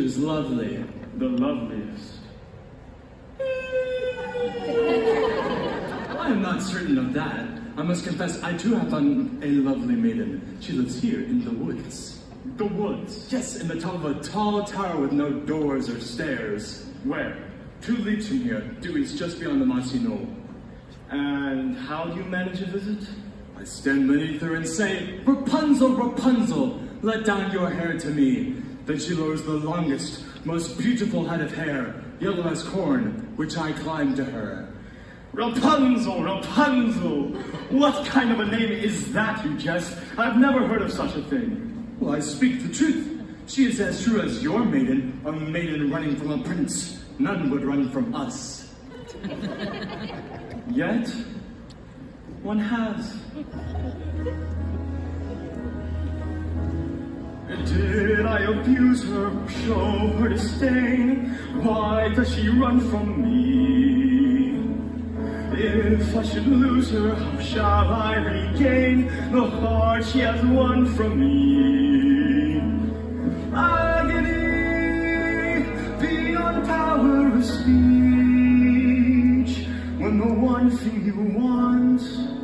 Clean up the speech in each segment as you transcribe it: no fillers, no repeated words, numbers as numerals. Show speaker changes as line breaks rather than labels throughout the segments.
is lovely.
The loveliest.
I am not certain of that. I must confess, I too have found a lovely maiden. She lives here in the woods.
The woods?
Yes, in the top of a tall tower with no doors or stairs.
Where?
2 leagues from here, due east just beyond the mossy knoll.
And how do you manage a visit?
I stand beneath her and say, Rapunzel, Rapunzel, let down your hair to me. Then she lowers the longest, most beautiful head of hair, yellow as corn, which I climb to her.
Rapunzel, Rapunzel! What kind of a name is that, you jest? I've never heard of such a thing.
Well, I speak the truth. She is as true as your maiden, a maiden running from a prince. None would run from us.
Yet, one has. Did I abuse her, show her disdain? Why does she run from me? If I should lose her, how shall I regain the heart she has won from me? Agony beyond power of speech, when the one thing you want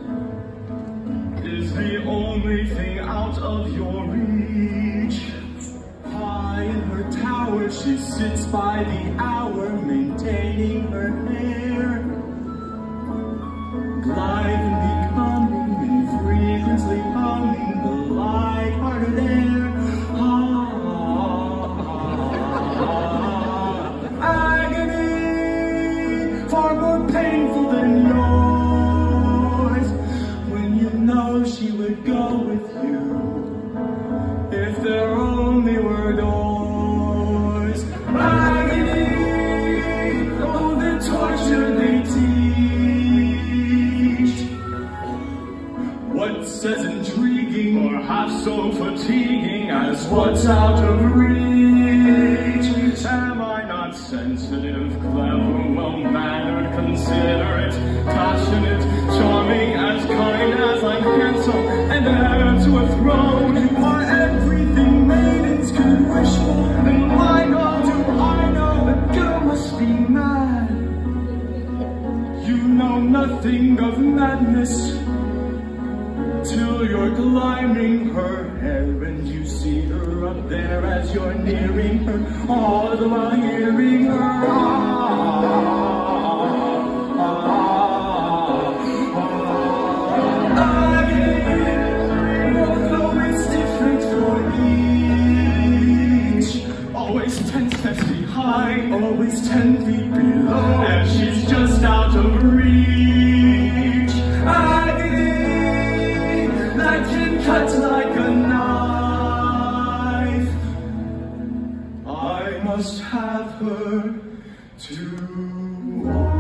is the only thing out of your reach.
High in her tower, she sits by the hour, maintaining her hair. Blithely coming and frequently humming the light-hearted air. Agony, far more painful than yours, when you know she would go with you, if there only were doors. Agony, oh, the torture they teach. What's as intriguing or half so fatiguing as what's out of reach?
Am I not sensitive, clever, well-mannered, considerate, passionate, charming, as kind as I'm handsome, and heir to a throne?
You are everything maidens could wish for.
Then why not do I know
The girl must be mad. You know nothing of madness till you're climbing her hair and you see her up there as you're nearing her, all the while hearing her. Again, although it's different for each,
always 10 steps behind,
always 10 feet below,
and she's just out of reach.
Agony that can cut like a knife. I must have her to